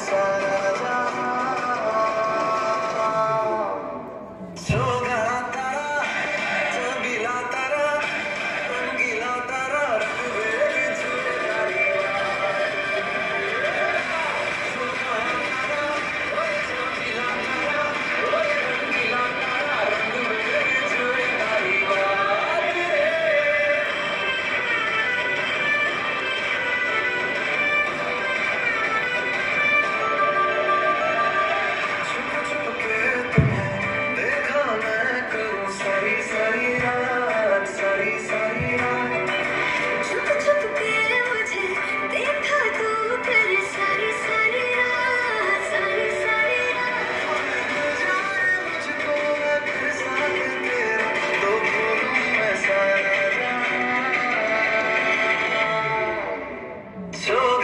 सारा सोगा तारा चबीला तारा रंगीला तारा रंग छुए तारी सोगा तारा ओए चबीला तारा ओए रंगीला तारा रंग छुए तारी छुप छुप के तुम्हें देखा मैं करूं सारी सारी रात सारी सारी रात छुप छुप के मुझे देखा तू कर सारी सारी रात सारी सारी रात जाए मुझको मैं फिर साथ तेरा तो भूलूं मैं सारा